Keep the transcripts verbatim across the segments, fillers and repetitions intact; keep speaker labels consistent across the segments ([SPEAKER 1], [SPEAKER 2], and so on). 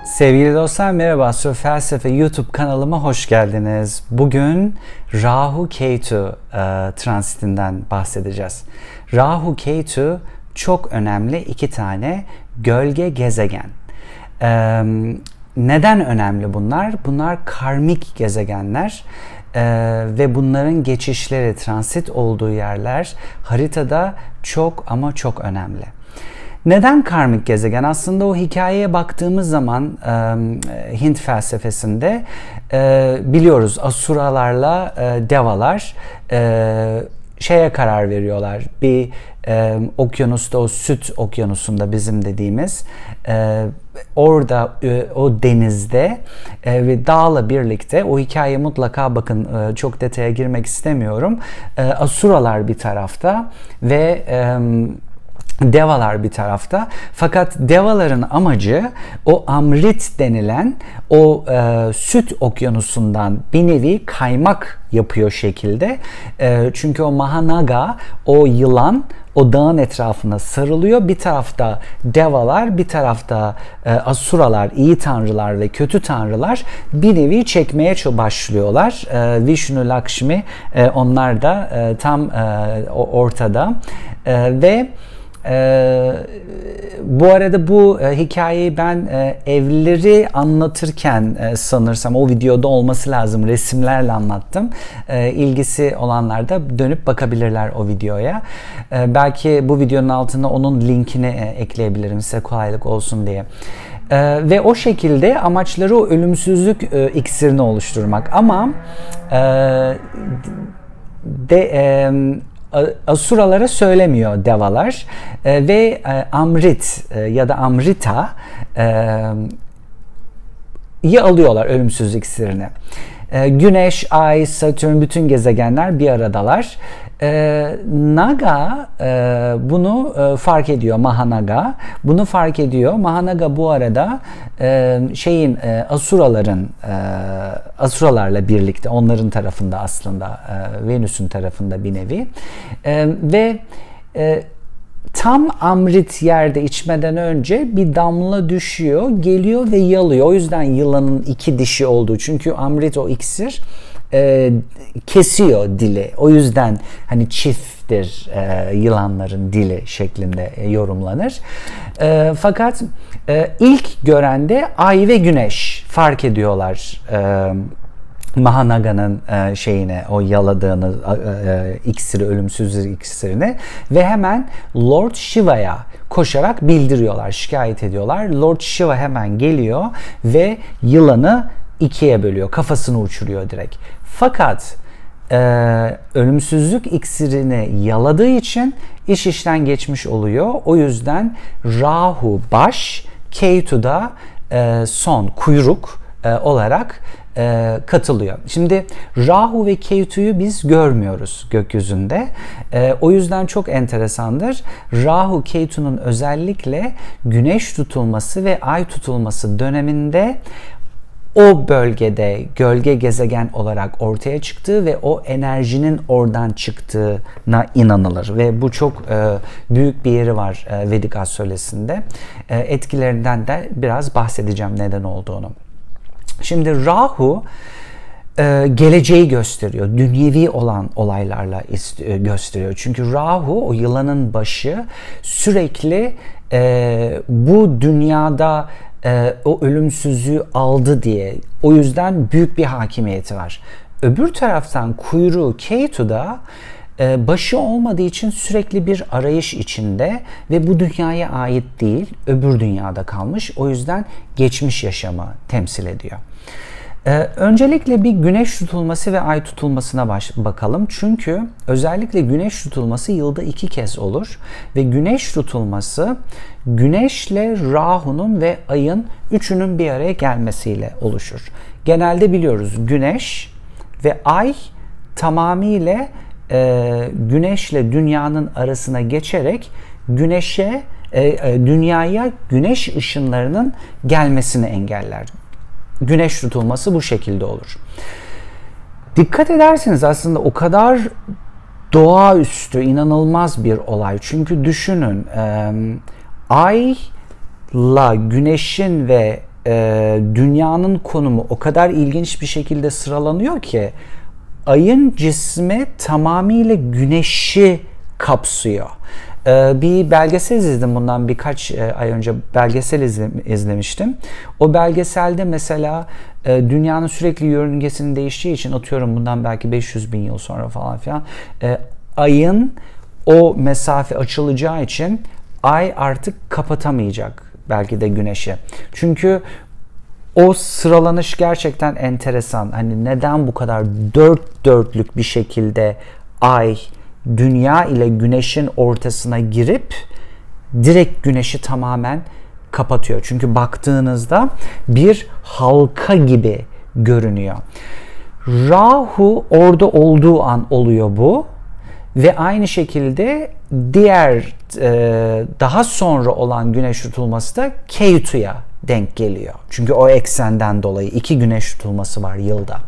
[SPEAKER 1] Sevgili dostlar merhaba, Astro Felsefe YouTube kanalıma hoş geldiniz. Bugün Rahu Ketu e, transitinden bahsedeceğiz. Rahu Ketu çok önemli iki tane gölge gezegen. E, neden önemli bunlar? Bunlar karmik gezegenler. Ee, ve bunların geçişleri, transit olduğu yerler haritada çok ama çok önemli. Neden karmik gezegen? Aslında o hikayeye baktığımız zaman e, Hint felsefesinde e, biliyoruz asuralarla e, devalar e, şeye karar veriyorlar. Bir e, okyanusta, o Süt okyanusunda bizim dediğimiz e, orada e, o denizde e, ve dağla birlikte o hikayeye mutlaka bakın, e, çok detaya girmek istemiyorum. E, asuralar bir tarafta ve e, devalar bir tarafta. Fakat devaların amacı o Amrit denilen o e, Süt okyanusundan bir nevi kaymak yapıyor şekilde. E, çünkü o Mahanaga, o yılan o dağın etrafına sarılıyor. Bir tarafta devalar, bir tarafta e, asuralar, iyi tanrılar ve kötü tanrılar bir nevi çekmeye başlıyorlar. E, Vishnu, Lakshmi e, onlar da e, tam e, ortada e, ve Ee, bu arada bu e, hikayeyi ben e, evleri anlatırken e, sanırsam o videoda olması lazım, resimlerle anlattım. E, ilgisi olanlar da dönüp bakabilirler o videoya. E, belki bu videonun altına onun linkini e, ekleyebilirim size kolaylık olsun diye. E, ve o şekilde amaçları o ölümsüzlük e, iksirini oluşturmak. Ama e, de e, asuralara söylemiyor devalar e, ve e, Amrit e, ya da Amrita iyi e, alıyorlar ölümsüzlük iksirini. E, Güneş, Ay, Satürn bütün gezegenler bir aradalar. E, Naga e, bunu e, fark ediyor, Mahanaga bunu fark ediyor. Mahanaga bu arada e, şeyin e, asuraların e, asuralarla birlikte onların tarafında aslında e, Venüs'ün tarafında bir nevi e, ve e, tam Amrit yerde içmeden önce bir damla düşüyor, geliyor ve yalıyor. O yüzden yılanın iki dişi olduğu. Çünkü Amrit o iksir e, kesiyor dili. O yüzden hani çifttir e, yılanların dili şeklinde e, yorumlanır. E, fakat e, ilk görende Ay ve Güneş fark ediyorlar. E, Mahanaga'nın e, şeyine, o yaladığını, e, iksiri, ölümsüzlük iksirini ve hemen Lord Shiva'ya koşarak bildiriyorlar, şikayet ediyorlar. Lord Shiva hemen geliyor ve yılanı ikiye bölüyor, kafasını uçuruyor direkt. Fakat e, ölümsüzlük iksirini yaladığı için iş işten geçmiş oluyor. O yüzden Rahu baş, Ketu da e, son, kuyruk e, olarak E, katılıyor. Şimdi Rahu ve Ketu'yu biz görmüyoruz gökyüzünde. E, o yüzden çok enteresandır. Rahu Ketu'nun özellikle güneş tutulması ve ay tutulması döneminde o bölgede gölge gezegen olarak ortaya çıktığı ve o enerjinin oradan çıktığına inanılır ve bu çok e, büyük bir yeri var e, Vedik astrolojisinde. E, etkilerinden de biraz bahsedeceğim neden olduğunu. Şimdi Rahu e, geleceği gösteriyor. Dünyevi olan olaylarla ist- gösteriyor. Çünkü Rahu o yılanın başı sürekli e, bu dünyada e, o ölümsüzlüğü aldı diye. O yüzden büyük bir hakimiyeti var. Öbür taraftan kuyruğu Ketu'da e, başı olmadığı için sürekli bir arayış içinde ve bu dünyaya ait değil, öbür dünyada kalmış. O yüzden geçmiş yaşamı temsil ediyor. Ee, öncelikle bir güneş tutulması ve ay tutulmasına baş- bakalım. Çünkü özellikle güneş tutulması yılda iki kez olur. Ve güneş tutulması güneşle Rahu'nun ve ayın üçünün bir araya gelmesiyle oluşur. Genelde biliyoruz güneş ve ay tamamıyla e, güneşle dünyanın arasına geçerek güneşe, e, e, dünyaya güneş ışınlarının gelmesini engeller. Güneş tutulması bu şekilde olur. Dikkat ederseniz aslında o kadar doğaüstü, inanılmaz bir olay. Çünkü düşünün, e, ayla güneşin ve e, dünyanın konumu o kadar ilginç bir şekilde sıralanıyor ki ayın cismi tamamıyla güneşi kapsıyor. E, bir belgesel izledim bundan birkaç e, ay önce belgesel izle, izlemiştim. O belgeselde mesela e, dünyanın sürekli yörüngesinin değiştiği için atıyorum bundan belki beş yüz bin yıl sonra falan filan e, ayın o mesafe açılacağı için ay artık kapatamayacak belki de güneşi. Çünkü o sıralanış gerçekten enteresan. Hani neden bu kadar dört dörtlük bir şekilde ay dünya ile güneşin ortasına girip direkt güneşi tamamen kapatıyor. Çünkü baktığınızda bir halka gibi görünüyor. Rahu orada olduğu an oluyor bu. Ve aynı şekilde diğer e, daha sonra olan güneş tutulması da Ketu'ya denk geliyor. Çünkü o eksenden dolayı iki güneş tutulması var yılda.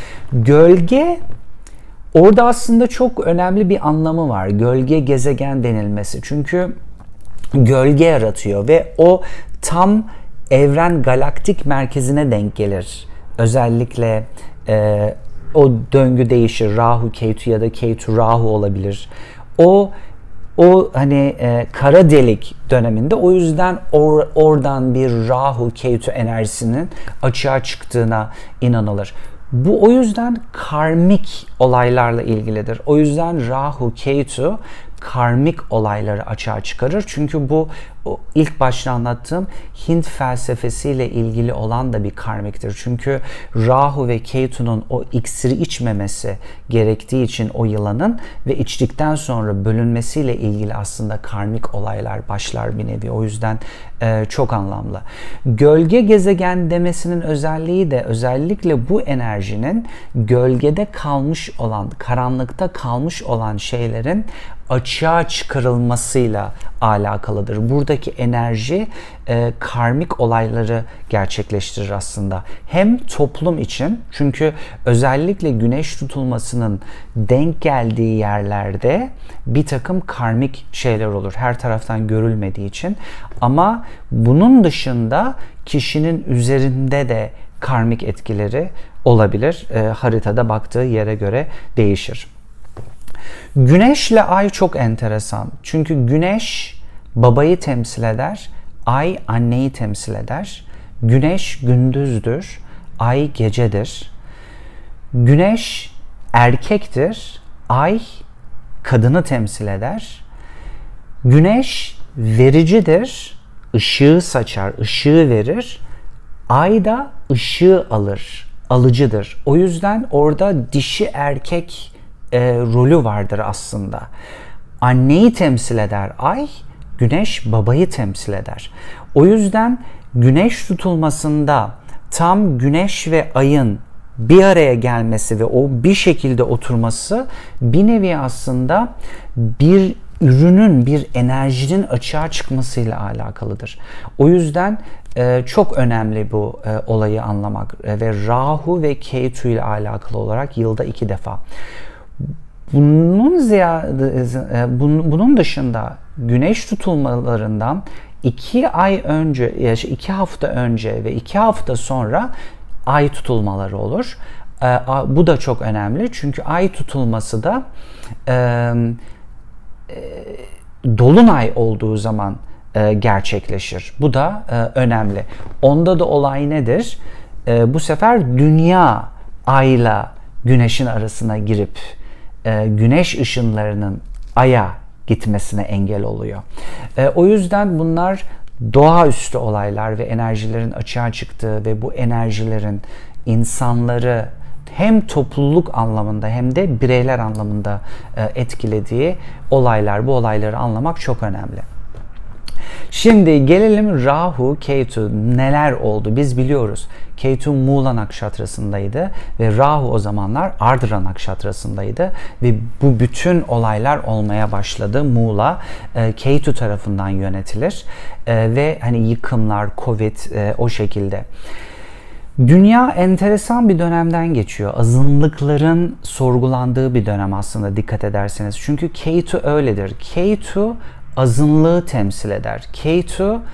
[SPEAKER 1] Gölge orada aslında çok önemli bir anlamı var. Gölge gezegen denilmesi. Çünkü gölge yaratıyor ve o tam evren galaktik merkezine denk gelir. Özellikle e, o döngü değişir. Rahu Ketu ya da Ketu Rahu olabilir. O o hani e, kara delik döneminde o yüzden or, oradan bir Rahu Ketu enerjisinin açığa çıktığına inanılır. Bu o yüzden karmik olaylarla ilgilidir. O yüzden Rahu Ketu karmik olayları açığa çıkarır. Çünkü bu o ilk başta anlattığım Hint felsefesiyle ilgili olan da bir karmiktir. Çünkü Rahu ve Ketu'nun o iksiri içmemesi gerektiği için o yılanın ve içtikten sonra bölünmesiyle ilgili aslında karmik olaylar başlar bir nevi. O yüzden e, çok anlamlı. Gölge gezegen demesinin özelliği de özellikle bu enerjinin gölgede kalmış olan, karanlıkta kalmış olan şeylerin açığa çıkarılmasıyla alakalıdır. Buradaki enerji e, karmik olayları gerçekleştirir aslında. Hem toplum için, çünkü özellikle güneş tutulmasının denk geldiği yerlerde bir takım karmik şeyler olur. Her taraftan görülmediği için. Ama bunun dışında kişinin üzerinde de karmik etkileri olabilir. E, haritada baktığı yere göre değişir. Güneşle ay çok enteresan. Çünkü güneş babayı temsil eder, ay anneyi temsil eder. Güneş gündüzdür, ay gecedir. Güneş erkektir, ay kadını temsil eder. Güneş vericidir, ışığı saçar, ışığı verir. Ay da ışığı alır, alıcıdır. O yüzden orada dişi erkek e, rolü vardır aslında. Anneyi temsil eder ay, güneş babayı temsil eder. O yüzden güneş tutulmasında tam güneş ve ayın bir araya gelmesi ve o bir şekilde oturması bir nevi aslında bir ürünün, bir enerjinin açığa çıkmasıyla alakalıdır. O yüzden e, çok önemli bu e, olayı anlamak e, ve Rahu ve Ketu ile alakalı olarak yılda iki defa. Bunun ziyade, e, bunun, bunun dışında güneş tutulmalarından iki ay önce, iki hafta önce ve iki hafta sonra ay tutulmaları olur. E, bu da çok önemli çünkü ay tutulması da e, e, dolunay olduğu zaman e, gerçekleşir. Bu da e, önemli. Onda da olay nedir? E, bu sefer dünya ayla güneşin arasına girip e, güneş ışınlarının aya gitmesine engel oluyor. E, o yüzden bunlar doğaüstü olaylar ve enerjilerin açığa çıktığı ve bu enerjilerin insanları hem topluluk anlamında hem de bireyler anlamında e, etkilediği olaylar. Bu olayları anlamak çok önemli. Şimdi gelelim Rahu, Ketu neler oldu biz biliyoruz. Ketu Mula Nakşatrası'ndaydı ve Rahu o zamanlar Ardra Nakşatrası'ndaydı ve bu bütün olaylar olmaya başladı. Mula e, Ketu tarafından yönetilir e, ve hani yıkımlar, Covid e, o şekilde. Dünya enteresan bir dönemden geçiyor. Azınlıkların sorgulandığı bir dönem aslında dikkat ederseniz. Çünkü Ketu öyledir. Ketu azınlığı temsil eder. Ketu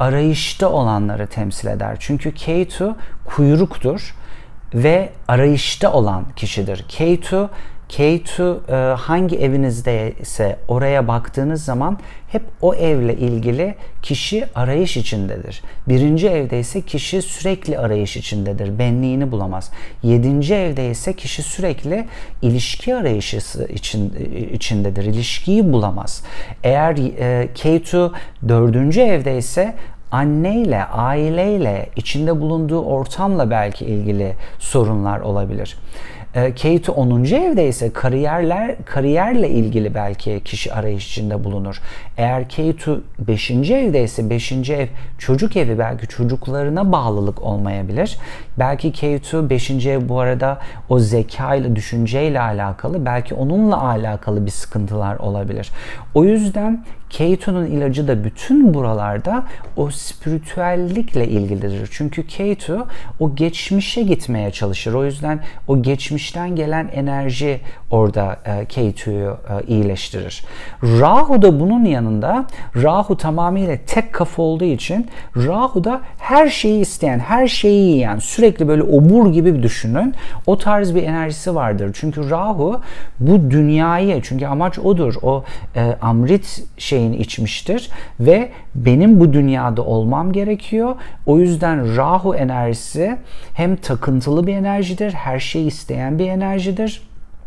[SPEAKER 1] arayışta olanları temsil eder. Çünkü Ketu kuyruktur ve arayışta olan kişidir. Ketu Ketu e, hangi evinizdeyse oraya baktığınız zaman hep o evle ilgili kişi arayış içindedir. Birinci evde ise kişi sürekli arayış içindedir. Benliğini bulamaz. Yedinci evde ise kişi sürekli ilişki arayışı için, içindedir. İlişkiyi bulamaz. Eğer e, Ketu dördüncü evde ise anneyle, aileyle, içinde bulunduğu ortamla belki ilgili sorunlar olabilir. Ketu onuncu evde ise kariyerler, kariyerle ilgili belki kişi arayış içinde bulunur. Eğer Ketu beşinci evde ise beşinci ev çocuk evi, belki çocuklarına bağlılık olmayabilir. Belki Ketu beşinci ev bu arada o zekayla, düşünceyle alakalı, belki onunla alakalı bir sıkıntılar olabilir. O yüzden Ketu'nun ilacı da bütün buralarda o spiritüellikle ilgilidir. Çünkü Ketu o geçmişe gitmeye çalışır. O yüzden o geçmişten gelen enerji orada e, Ketu'yu e, iyileştirir. Rahu da bunun yanında, Rahu tamamıyla tek kafa olduğu için Rahu da her şeyi isteyen, her şeyi yiyen, sürekli böyle obur gibi düşünün. O tarz bir enerjisi vardır. Çünkü Rahu bu dünyayı, çünkü amaç odur. O e, Amrit şeyini içmiştir ve benim bu dünyada olmam gerekiyor. O yüzden Rahu enerjisi hem takıntılı bir enerjidir, her şeyi isteyen bir enerjidir.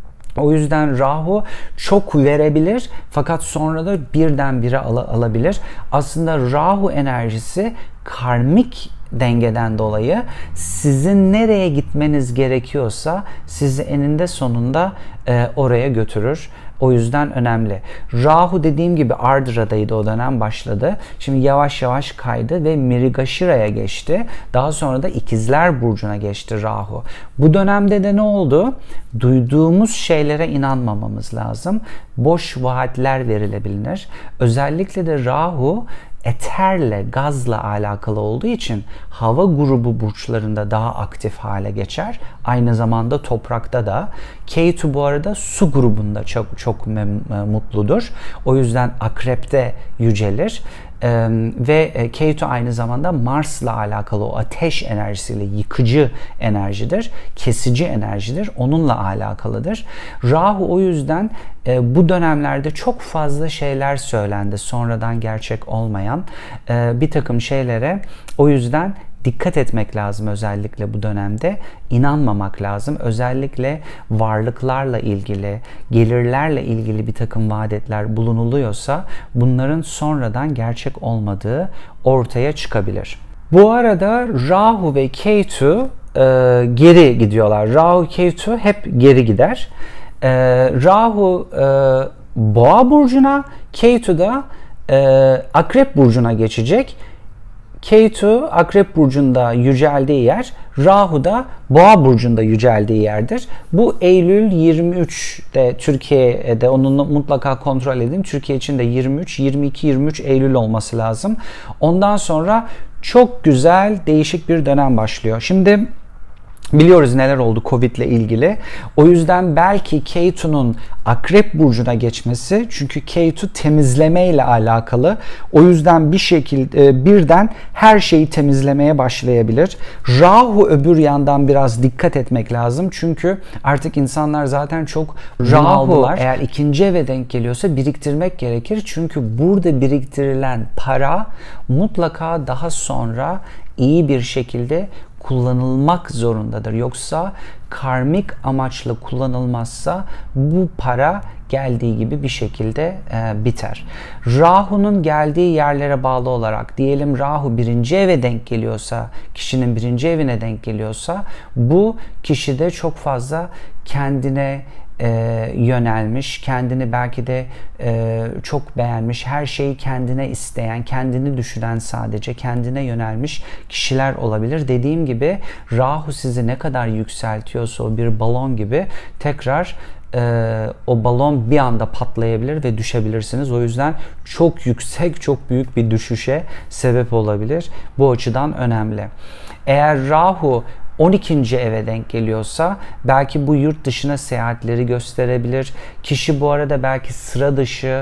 [SPEAKER 1] O yüzden Rahu çok verebilir fakat sonra da birdenbire al- alabilir. Aslında Rahu enerjisi karmik dengeden dolayı sizin nereye gitmeniz gerekiyorsa sizi eninde sonunda e, oraya götürür. O yüzden önemli. Rahu dediğim gibi Ardra'daydı, o dönem başladı. Şimdi yavaş yavaş kaydı ve Mrigashira'ya geçti. Daha sonra da İkizler Burcu'na geçti Rahu. Bu dönemde de ne oldu? Duyduğumuz şeylere inanmamamız lazım. Boş vaatler verilebilir. Özellikle de Rahu eterle, gazla alakalı olduğu için hava grubu burçlarında daha aktif hale geçer. Aynı zamanda toprakta da. Ketu bu arada su grubunda çok çok mutludur. O yüzden akrepte yücelir. Ee, ve Ketu aynı zamanda Mars'la alakalı o ateş enerjisiyle yıkıcı enerjidir, kesici enerjidir, onunla alakalıdır. Rahu o yüzden e, bu dönemlerde çok fazla şeyler söylendi, sonradan gerçek olmayan e, bir takım şeylere. O yüzden dikkat etmek lazım özellikle bu dönemde. İnanmamak lazım. Özellikle varlıklarla ilgili, gelirlerle ilgili bir takım vaadetler bulunuluyorsa bunların sonradan gerçek olmadığı ortaya çıkabilir. Bu arada Rahu ve Ketu e, geri gidiyorlar. Rahu, Ketu hep geri gider. E, Rahu e, Boğa burcuna, Ketu da e, Akrep burcuna geçecek. Ketu Akrep burcunda yüceldiği yer, Rahu da Boğa burcunda yüceldiği yerdir. Bu Eylül yirmi üçte Türkiye'de, onu mutlaka kontrol edin. Türkiye için de yirmi üç, yirmi iki, yirmi üç Eylül olması lazım. Ondan sonra çok güzel, değişik bir dönem başlıyor. Şimdi biliyoruz neler oldu Covid ile ilgili. O yüzden belki Ketu'nun Akrep burcuna geçmesi, çünkü Ketu temizleme ile alakalı. O yüzden bir şekilde birden her şeyi temizlemeye başlayabilir. Rahu öbür yandan biraz dikkat etmek lazım. Çünkü artık insanlar zaten çok Rahu eğer ikinci eve denk geliyorsa biriktirmek gerekir. Çünkü burada biriktirilen para mutlaka daha sonra iyi bir şekilde kullanılmak zorundadır. Yoksa karmik amaçla kullanılmazsa bu para geldiği gibi bir şekilde e, biter. Rahu'nun geldiği yerlere bağlı olarak, diyelim Rahu birinci eve denk geliyorsa, kişinin birinci evine denk geliyorsa, bu kişide çok fazla kendine E, yönelmiş, kendini belki de e, çok beğenmiş, her şeyi kendine isteyen, kendini düşünen, sadece kendine yönelmiş kişiler olabilir. Dediğim gibi Rahu sizi ne kadar yükseltiyorsa, o bir balon gibi, tekrar e, o balon bir anda patlayabilir ve düşebilirsiniz. O yüzden çok yüksek, çok büyük bir düşüşe sebep olabilir. Bu açıdan önemli. Eğer Rahu on ikinci eve denk geliyorsa belki bu yurt dışına seyahatleri gösterebilir. Kişi bu arada belki sıra dışı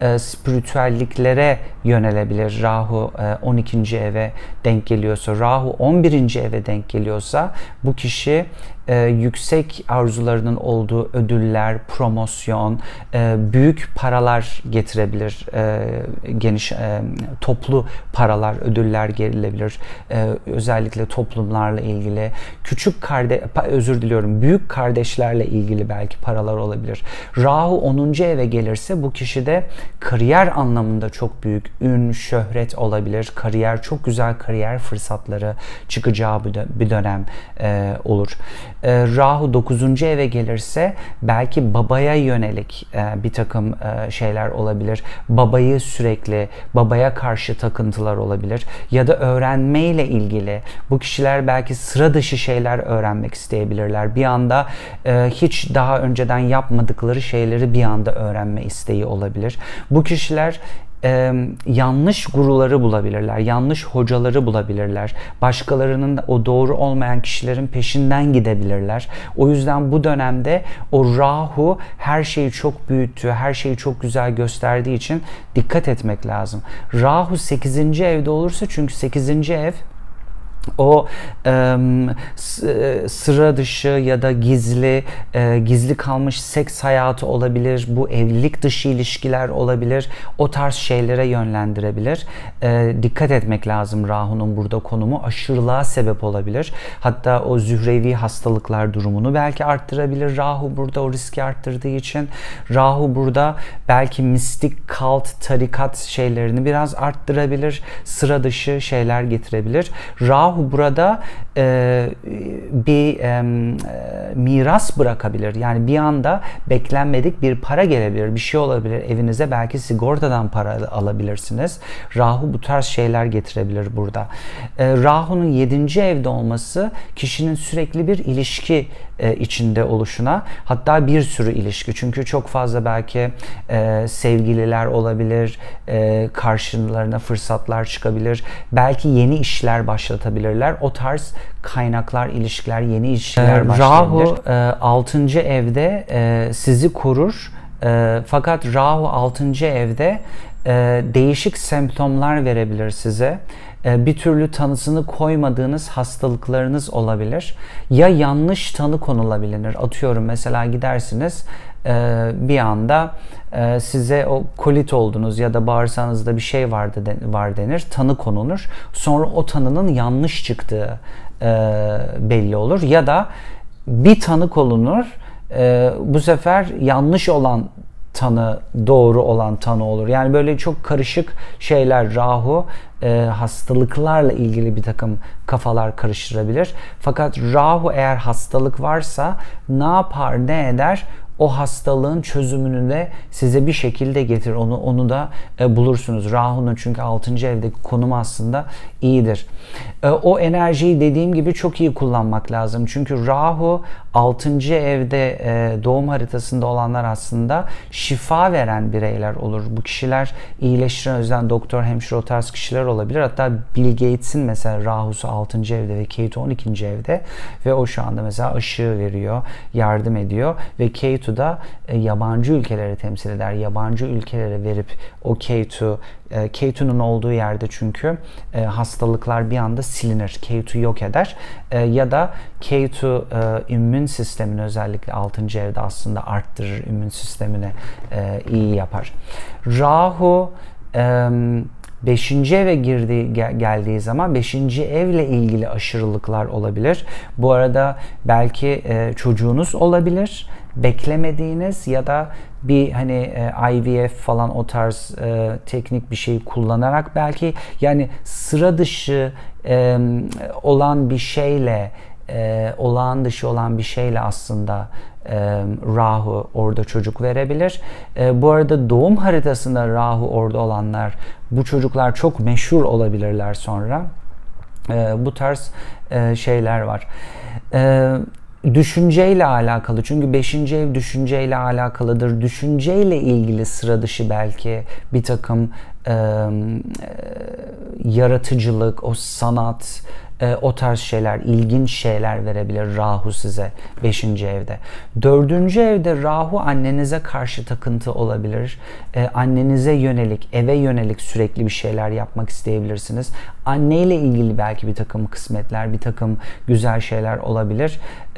[SPEAKER 1] e, spiritüelliklere yönelebilir. Rahu e, on ikinci eve denk geliyorsa, Rahu on birinci eve denk geliyorsa bu kişi e, yüksek arzularının olduğu ödüller, promosyon, e, büyük paralar getirebilir. E, geniş e, toplu paralar, ödüller gelebilir. E, özellikle toplumlarla ilgili, küçük kardeş, özür diliyorum, büyük kardeşlerle ilgili belki paralar olabilir. Rahu onuncu eve gelirse bu kişide kariyer anlamında çok büyük ün, şöhret olabilir. Kariyer, çok güzel kariyer fırsatları çıkacağı bir dönem e, olur. E, Rahu dokuzuncu eve gelirse belki babaya yönelik e, bir takım e, şeyler olabilir. Babayı sürekli, babaya karşı takıntılar olabilir. Ya da öğrenmeyle ilgili. Bu kişiler belki sıra dışı şeyler öğrenmek isteyebilirler. Bir anda e, hiç daha önceden yapmadıkları şeyleri bir anda öğrenme isteği olabilir. Bu kişiler Ee, yanlış guruları bulabilirler, yanlış hocaları bulabilirler. Başkalarının o doğru olmayan kişilerin peşinden gidebilirler. O yüzden bu dönemde o Rahu her şeyi çok büyüttüğü, her şeyi çok güzel gösterdiği için dikkat etmek lazım. Rahu sekizinci evde olursa, çünkü sekizinci ev o e, sıra dışı ya da gizli e, gizli kalmış seks hayatı olabilir, bu evlilik dışı ilişkiler olabilir, o tarz şeylere yönlendirebilir. E, dikkat etmek lazım. Rahu'nun burada konumu aşırılığa sebep olabilir. Hatta o zührevi hastalıklar durumunu belki arttırabilir. Rahu burada o riski arttırdığı için Rahu burada belki mistik, kalt, tarikat şeylerini biraz arttırabilir. Sıra dışı şeyler getirebilir. Rahu burada e, bir e, miras bırakabilir. Yani bir anda beklenmedik bir para gelebilir, bir şey olabilir evinize. Belki sigortadan para alabilirsiniz. Rahu bu tarz şeyler getirebilir burada. E, Rahu'nun yedinci evde olması kişinin sürekli bir ilişki e, içinde oluşuna, hatta bir sürü ilişki. Çünkü çok fazla belki e, sevgililer olabilir, e, karşılarına fırsatlar çıkabilir. Belki yeni işler başlatabilir. O tarz kaynaklar, ilişkiler, yeni ilişkiler başlayabilir. Rahu e, altıncı evde e, sizi korur. E, fakat Rahu altıncı evde e, değişik semptomlar verebilir size. E, bir türlü tanısını koymadığınız hastalıklarınız olabilir. Ya yanlış tanı konulabilir. Atıyorum, mesela gidersiniz e, bir anda e, size o kolit oldunuz ya da bağırsağınızda bir şey vardı de, var denir. Tanı konulur. Sonra o tanının yanlış çıktığı e, belli olur. Ya da bir tanı konulur. E, bu sefer yanlış olan tanı doğru olan tanı olur. Yani böyle çok karışık şeyler. Rahu e, hastalıklarla ilgili bir takım kafalar karıştırabilir. Fakat Rahu eğer hastalık varsa ne yapar, ne eder? O hastalığın çözümünü de size bir şekilde getirir. Onu onu da e, bulursunuz. Rahu'nun çünkü altıncı evdeki konumu aslında iyidir. E, o enerjiyi dediğim gibi çok iyi kullanmak lazım. Çünkü Rahu altıncı evde e, doğum haritasında olanlar aslında şifa veren bireyler olur. Bu kişiler iyileştiren, o yüzden doktor, hemşire, o tarz kişiler olabilir. Hatta Bill Gates'in mesela Rahu'su altıncı evde ve Ketu on ikinci evde ve o şu anda mesela aşı veriyor, yardım ediyor ve Ketu da e, yabancı ülkeleri temsil eder. Yabancı ülkelere verip o Ketu, e, Ketu'nun olduğu yerde çünkü e, hastalıklar bir anda silinir. Ketu yok eder. E, ya da Ketu e, immün sistemini özellikle altıncı evde aslında arttırır. İmmün sistemini e, iyi yapar. Rahu e, beşinci eve girdiği gel, geldiği zaman beşinci evle ilgili aşırılıklar olabilir. Bu arada belki e, çocuğunuz olabilir, beklemediğiniz ya da bir hani e, I V F falan o tarz e, teknik bir şey kullanarak belki, yani sıra dışı e, olan bir şeyle e, olağan dışı olan bir şeyle aslında e, Rahu orada çocuk verebilir. E, bu arada doğum haritasında Rahu orada olanlar, bu çocuklar çok meşhur olabilirler sonra. E, bu tarz e, şeyler var. E, Düşünceyle alakalı, çünkü beşinci ev düşünceyle alakalıdır. Düşünceyle ilgili sıra dışı belki bir takım e, e, yaratıcılık, o sanat, e, o tarz şeyler, ilginç şeyler verebilir Rahu size beşinci evde. Dördüncü evde Rahu annenize karşı takıntı olabilir. E, annenize yönelik, eve yönelik sürekli bir şeyler yapmak isteyebilirsiniz. Anneyle ilgili belki bir takım kısmetler, bir takım güzel şeyler olabilir. E,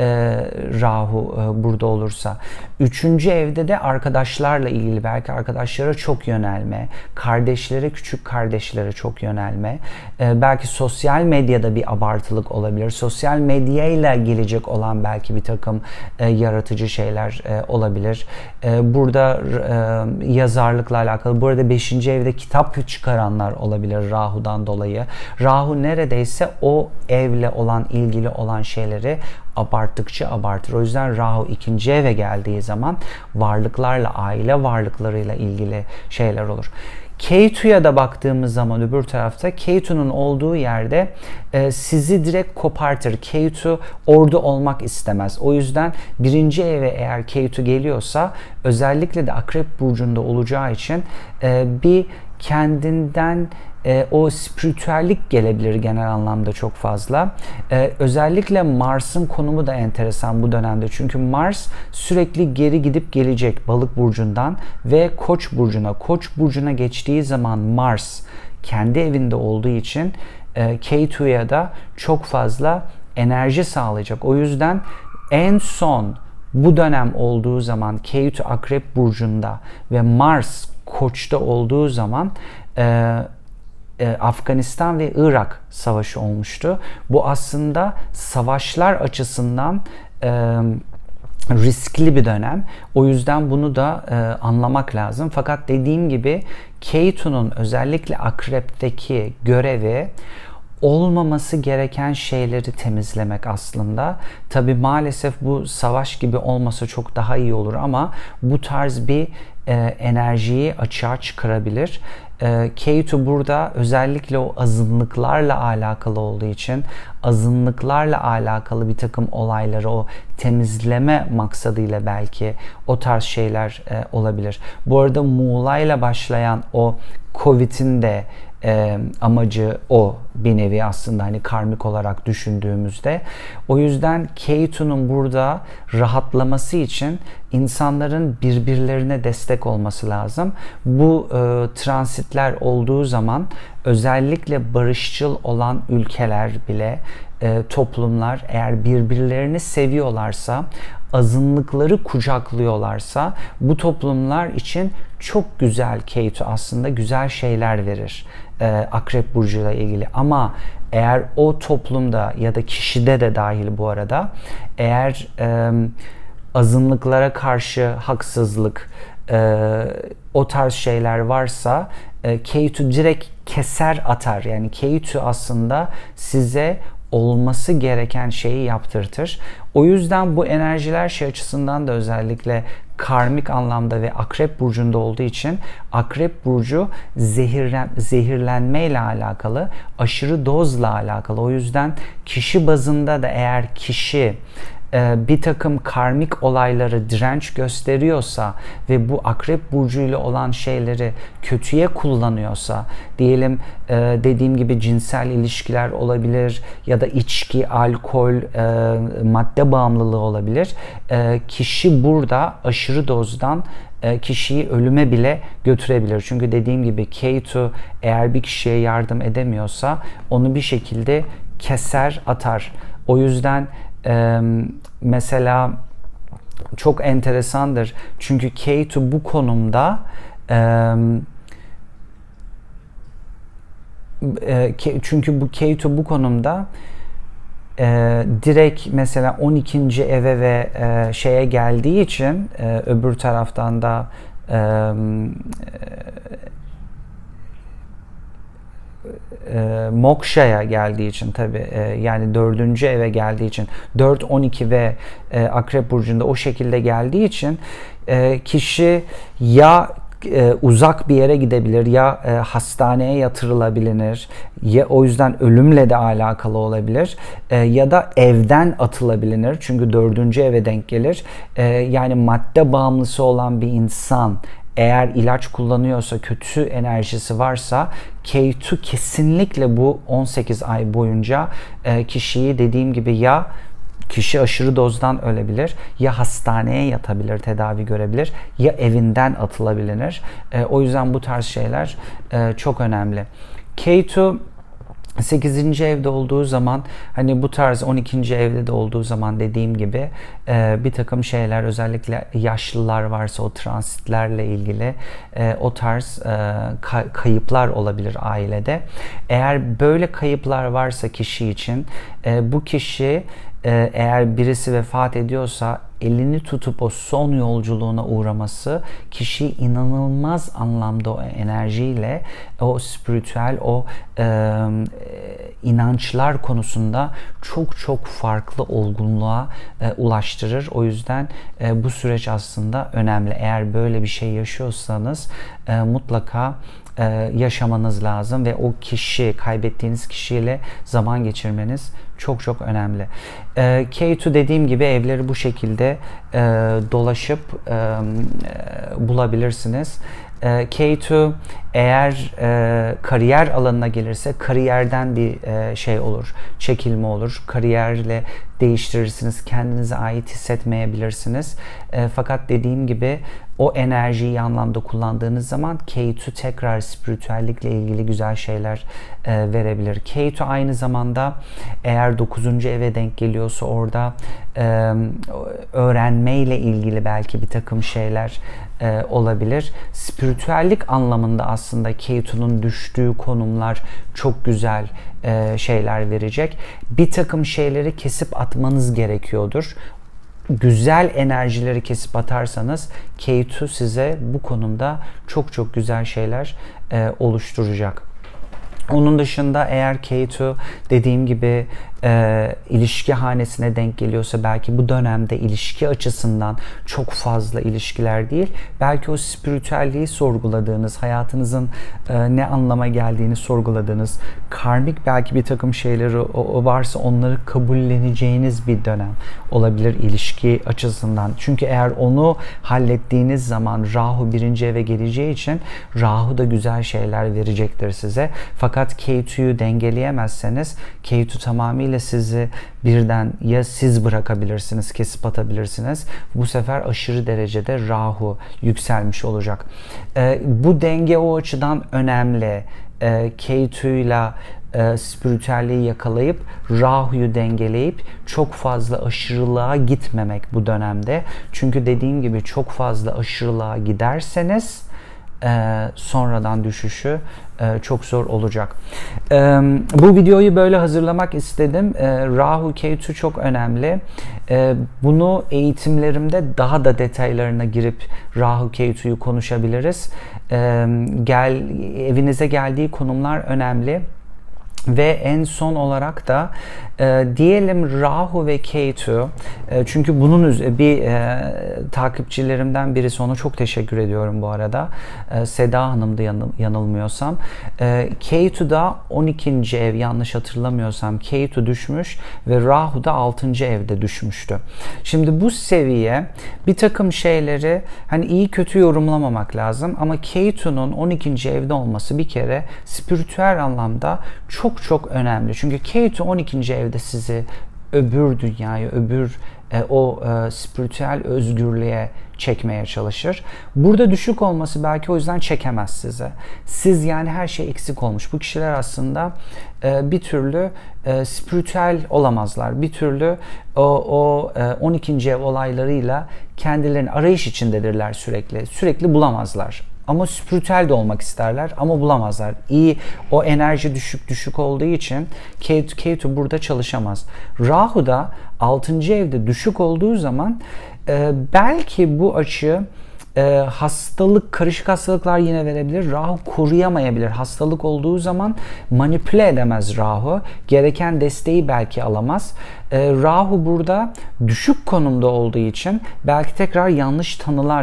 [SPEAKER 1] Rahu e, burada olursa. Üçüncü evde de arkadaşlarla ilgili, belki arkadaşlara çok yönelme, kardeşlere, küçük kardeşlere çok yönelme. E, belki sosyal medyada bir abartılık olabilir. Sosyal medyayla gelecek olan belki bir takım e, yaratıcı şeyler e, olabilir. E, burada e, yazarlıkla alakalı. Bu arada beşinci evde kitap çıkaranlar olabilir Rahu'dan dolayı. Rahu neredeyse o evle olan, ilgili olan şeyleri abarttıkça abartır. O yüzden Rahu ikinci eve geldiği zaman varlıklarla, aile varlıklarıyla ilgili şeyler olur. Ketu'ya da baktığımız zaman öbür tarafta, Ketu'nun olduğu yerde e, sizi direkt kopartır. Ketu orada olmak istemez. O yüzden birinci eve eğer Ketu geliyorsa, özellikle de Akrep Burcu'nda olacağı için e, bir kendinden e, o spiritüellik gelebilir genel anlamda çok fazla. E, özellikle Mars'ın konumu da enteresan bu dönemde. Çünkü Mars sürekli geri gidip gelecek Balık Burcu'ndan ve Koç Burcu'na. Koç Burcu'na geçtiği zaman Mars kendi evinde olduğu için e, Ketu'ya da çok fazla enerji sağlayacak. O yüzden en son bu dönem olduğu zaman Ketu Akrep Burcu'nda ve Mars Koç'ta olduğu zaman e, e, Afganistan ve Irak savaşı olmuştu. Bu aslında savaşlar açısından e, riskli bir dönem. O yüzden bunu da e, anlamak lazım. Fakat dediğim gibi Ketu'nun özellikle Akrep'teki görevi olmaması gereken şeyleri temizlemek aslında. Tabii maalesef bu savaş gibi olmasa çok daha iyi olur ama bu tarz bir e, enerjiyi açığa çıkarabilir. E, Ketu burada özellikle o azınlıklarla alakalı olduğu için azınlıklarla alakalı bir takım olayları o temizleme maksadıyla belki o tarz şeyler e, olabilir. Bu arada Muğla'yla başlayan o Covid'in de E, amacı o bir nevi aslında, hani karmik olarak düşündüğümüzde. O yüzden Ketu'nun burada rahatlaması için insanların birbirlerine destek olması lazım. Bu e, transitler olduğu zaman özellikle barışçıl olan ülkeler bile, e, toplumlar eğer birbirlerini seviyorlarsa, azınlıkları kucaklıyorlarsa bu toplumlar için çok güzel, Ketu aslında güzel şeyler verir e, Akrep Burcu'yla ilgili. Ama eğer o toplumda ya da kişide de dahil bu arada, eğer e, azınlıklara karşı haksızlık, e, o tarz şeyler varsa e, Ketu direkt keser atar. Yani Ketu aslında size olması gereken şeyi yaptırtır. O yüzden bu enerjiler şey açısından da özellikle karmik anlamda ve Akrep Burcu'nda olduğu için Akrep Burcu zehirlen, zehirlenme ile alakalı, aşırı dozla alakalı. O yüzden kişi bazında da eğer kişi bir takım karmik olayları direnç gösteriyorsa ve bu Akrep Burcu ile olan şeyleri kötüye kullanıyorsa, diyelim dediğim gibi cinsel ilişkiler olabilir ya da içki, alkol, madde bağımlılığı olabilir. Kişi burada aşırı dozdan kişiyi ölüme bile götürebilir. Çünkü dediğim gibi Ketu eğer bir kişiye yardım edemiyorsa onu bir şekilde keser atar. O yüzden Ee, mesela çok enteresandır. Çünkü Ketu bu konumda e, e, çünkü bu Ketu bu konumda e, direkt mesela on ikinci eve ve e, şeye geldiği için e, öbür taraftan da e, e, Moksha'ya geldiği için tabi e, yani dördüncü eve geldiği için dört, on iki ve e, Akrep Burcu'nda o şekilde geldiği için e, kişi ya e, uzak bir yere gidebilir ya e, hastaneye yatırılabilir ya o yüzden ölümle de alakalı olabilir e, ya da evden atılabilir çünkü dördüncü eve denk gelir. E, yani madde bağımlısı olan bir insan eğer ilaç kullanıyorsa, kötü enerjisi varsa K iki kesinlikle bu on sekiz ay boyunca e, kişiyi dediğim gibi ya kişi aşırı dozdan ölebilir, ya hastaneye yatabilir, tedavi görebilir, ya evinden atılabilir. E, o yüzden bu tarz şeyler e, çok önemli. K iki sekizinci evde olduğu zaman, hani bu tarz on ikinci evde de olduğu zaman dediğim gibi e, bir takım şeyler, özellikle yaşlılar varsa o transitlerle ilgili e, o tarz e, ka- kayıplar olabilir ailede. Eğer böyle kayıplar varsa kişi için e, bu kişi e, eğer birisi vefat ediyorsa elini tutup o son yolculuğuna uğraması kişiyi inanılmaz anlamda o enerjiyle, o spiritüel, o e, inançlar konusunda çok çok farklı olgunluğa e, ulaştırır. O yüzden e, bu süreç aslında önemli. Eğer böyle bir şey yaşıyorsanız e, mutlaka e, yaşamanız lazım ve o kişi, kaybettiğiniz kişiyle zaman geçirmeniz çok çok önemli. E, K iki dediğim gibi evleri bu şekilde e, dolaşıp e, e, bulabilirsiniz. E, K iki eğer e, kariyer alanına gelirse kariyerden bir e, şey olur, çekilme olur. Kariyerle değiştirirsiniz, kendinize ait hissetmeyebilirsiniz. E, fakat dediğim gibi o enerjiyi iyi anlamda kullandığınız zaman K iki tekrar spiritüellikle ilgili güzel şeyler e, verebilir. K iki aynı zamanda eğer dokuzuncu eve denk geliyorsa orada e, öğrenmeyle ilgili belki bir takım şeyler e, olabilir. Spiritüellik anlamında aslında K iki'nin düştüğü konumlar çok güzel e, şeyler verecek. Bir takım şeyleri kesip atmanız gerekiyordur. Güzel enerjileri kesip atarsanız K iki size bu konumda çok çok güzel şeyler e, oluşturacak. Onun dışında eğer K iki dediğim gibi e, ilişki hanesine denk geliyorsa, belki bu dönemde ilişki açısından çok fazla ilişkiler değil, belki o spiritüelliği sorguladığınız, hayatınızın e, ne anlama geldiğini sorguladığınız, karmik belki bir takım şeyleri o, o varsa onları kabulleneceğiniz bir dönem olabilir ilişki açısından. Çünkü eğer onu hallettiğiniz zaman Rahu birinci eve geleceği için Rahu da güzel şeyler verecektir size. Fakat K iki'yi dengeleyemezseniz K iki tamamıyla sizi birden ya siz bırakabilirsiniz, kesip atabilirsiniz. Bu sefer aşırı derecede Rahu yükselmiş olacak. Ee, bu denge o açıdan önemli. Ee, K iki ile e, spiritüelliği yakalayıp Rahu'yu dengeleyip çok fazla aşırılığa gitmemek bu dönemde. Çünkü dediğim gibi çok fazla aşırılığa giderseniz e, sonradan düşüşü e, çok zor olacak. E, bu videoyu böyle hazırlamak istedim. E, Rahu K iki çok önemli. E, bunu eğitimlerimde daha da detaylarına girip Rahu K iki'yi konuşabiliriz. E, gel evinize geldiği konumlar önemli. Ve en son olarak da e, diyelim Rahu ve K iki, e, çünkü bunun üzerine bir e, takipçilerimden birisi, ona çok teşekkür ediyorum bu arada, e, Seda Hanım'dı yanıl, yanılmıyorsam, e, K iki'da on ikinci ev, yanlış hatırlamıyorsam K iki düşmüş ve Rahu da altıncı evde düşmüştü. Şimdi bu seviye bir takım şeyleri hani iyi kötü yorumlamamak lazım ama K iki'nin on ikinci evde olması bir kere spiritüel anlamda çok çok önemli. Çünkü K iki on ikinci evde sizi öbür dünyaya, öbür e, o e, spiritüel özgürlüğe çekmeye çalışır. Burada düşük olması belki o yüzden çekemez size. Siz yani her şey eksik olmuş. Bu kişiler aslında e, bir türlü e, spiritüel olamazlar. Bir türlü o, o e, on ikinci ev olaylarıyla kendilerini arayış içindedirler sürekli. Sürekli bulamazlar. Ama spiritüel de olmak isterler ama bulamazlar. İyi, o enerji düşük düşük olduğu için K iki burada çalışamaz. Rahu da altıncı evde düşük olduğu zaman e, belki bu açı e, hastalık, karışık hastalıklar yine verebilir. Rahu koruyamayabilir. Hastalık olduğu zaman manipüle edemez Rahu. Gereken desteği belki alamaz. E, Rahu burada düşük konumda olduğu için belki tekrar yanlış tanılar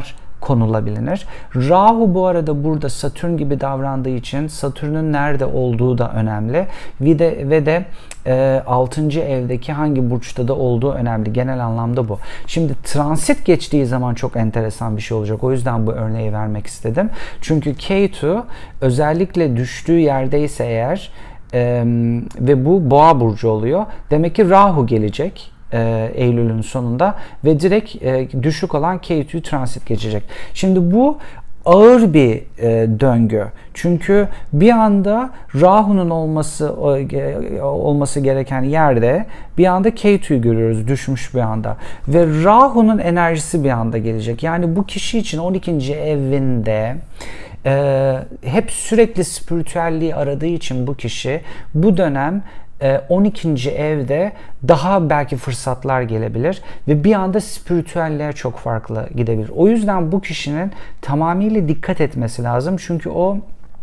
[SPEAKER 1] konulabilir. Rahu bu arada burada Satürn gibi davrandığı için Satürn'ün nerede olduğu da önemli. Ve de, ve de e, altıncı evdeki hangi burçta da olduğu önemli. Genel anlamda bu. Şimdi transit geçtiği zaman çok enteresan bir şey olacak. O yüzden bu örneği vermek istedim. Çünkü Ketu özellikle düştüğü yerdeyse eğer e, ve bu Boğa burcu oluyor. Demek ki Rahu gelecek e, Eylül'ün sonunda ve direkt e, düşük olan Ketu'yu transit geçecek. Şimdi bu ağır bir e, döngü. Çünkü bir anda Rahu'nun olması e, olması gereken yerde bir anda Ketu'yu görüyoruz düşmüş bir anda. Ve Rahu'nun enerjisi bir anda gelecek. Yani bu kişi için on ikinci evinde e, hep sürekli spiritüelliği aradığı için bu kişi bu dönem on ikinci evde daha belki fırsatlar gelebilir ve bir anda spiritüelliğe çok farklı gidebilir. O yüzden bu kişinin tamamıyla dikkat etmesi lazım. Çünkü o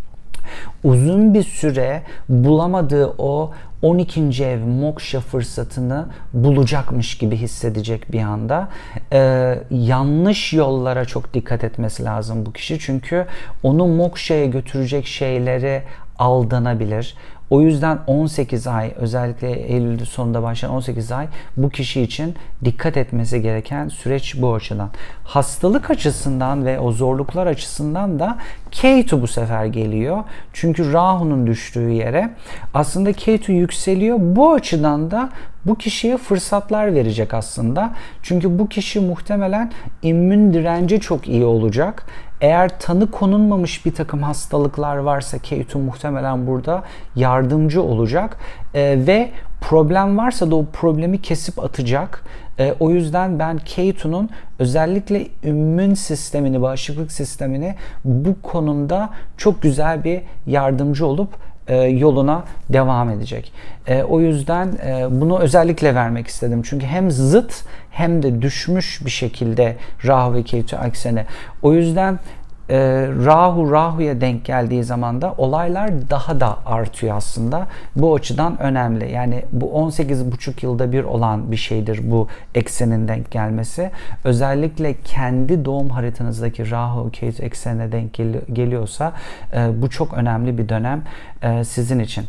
[SPEAKER 1] uzun bir süre bulamadığı o on ikinci ev moksha fırsatını bulacakmış gibi hissedecek bir anda. Ee, yanlış yollara çok dikkat etmesi lazım bu kişi. Çünkü onu mokshaya götürecek şeylere aldanabilir. O yüzden on sekiz ay, özellikle Eylül sonunda başlayan on sekiz ay bu kişi için dikkat etmesi gereken süreç bu açıdan. Hastalık açısından ve o zorluklar açısından da Ketu bu sefer geliyor. Çünkü Rahu'nun düştüğü yere aslında Ketu yükseliyor. Bu açıdan da bu kişiye fırsatlar verecek aslında. Çünkü bu kişi muhtemelen immün direnci çok iyi olacak. Eğer tanı konulmamış bir takım hastalıklar varsa Ketu muhtemelen burada yardımcı olacak ee, ve problem varsa da o problemi kesip atacak. Ee, o yüzden ben Ketu'nun özellikle immün sistemini, bağışıklık sistemini bu konumda çok güzel bir yardımcı olup e, yoluna devam edecek. E, o yüzden e, bunu özellikle vermek istedim. Çünkü hem zıt hem de düşmüş bir şekilde Rahu ve Ketu ekseni. O yüzden e, Rahu Rahu'ya denk geldiği zaman da olaylar daha da artıyor aslında. Bu açıdan önemli. Yani bu on sekiz buçuk yılda bir olan bir şeydir bu eksenin denk gelmesi. Özellikle kendi doğum haritanızdaki Rahu Ketu eksenine denk gel geliyorsa e, bu çok önemli bir dönem e, sizin için.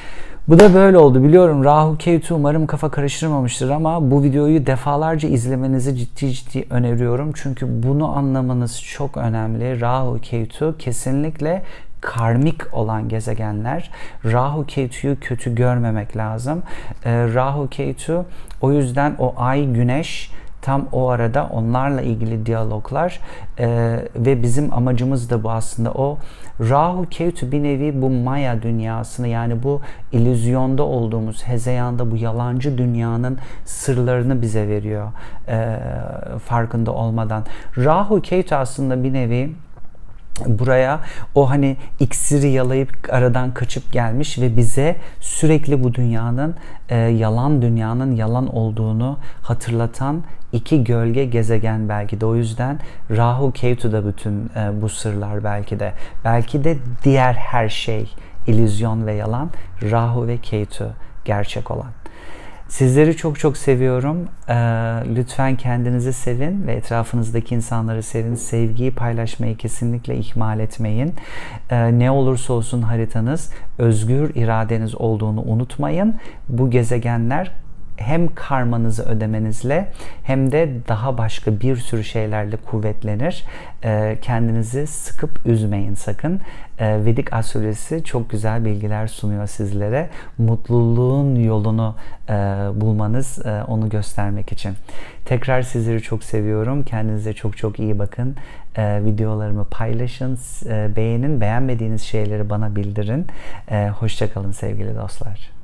[SPEAKER 1] Bu da böyle oldu. Biliyorum Rahu Ketu umarım kafa karıştırmamıştır ama bu videoyu defalarca izlemenizi ciddi ciddi öneriyorum. Çünkü bunu anlamanız çok önemli. Rahu Ketu kesinlikle karmik olan gezegenler. Rahu Ketu'yu kötü görmemek lazım. Ee, Rahu Ketu o yüzden o ay güneş tam o arada onlarla ilgili diyaloglar e, ve bizim amacımız da bu aslında. O Rahu Ketu bir nevi bu Maya dünyasını, yani bu illüzyonda olduğumuz hezeyanda, bu yalancı dünyanın sırlarını bize veriyor e, farkında olmadan. Rahu Ketu aslında bir nevi buraya o hani iksiri yalayıp aradan kaçıp gelmiş ve bize sürekli bu dünyanın e, yalan dünyanın yalan olduğunu hatırlatan iki gölge gezegen belki de. O yüzden Rahu Ketu da bütün e, bu sırlar belki de. Belki de diğer her şey illüzyon ve yalan, Rahu ve Ketu gerçek olan. Sizleri çok çok seviyorum. Ee, lütfen kendinizi sevin ve etrafınızdaki insanları sevin. Sevgiyi paylaşmayı kesinlikle ihmal etmeyin. Ee, ne olursa olsun haritanız, özgür iradeniz olduğunu unutmayın. Bu gezegenler hem karmanızı ödemenizle hem de daha başka bir sürü şeylerle kuvvetlenir. Ee, kendinizi sıkıp üzmeyin sakın. Ee, Vedik astrolojisi çok güzel bilgiler sunuyor sizlere. Mutluluğun yolunu e, bulmanız, e, onu göstermek için. Tekrar sizleri çok seviyorum. Kendinize çok çok iyi bakın. Ee, videolarımı paylaşın, e, beğenin. Beğenmediğiniz şeyleri bana bildirin. E, hoşça kalın sevgili dostlar.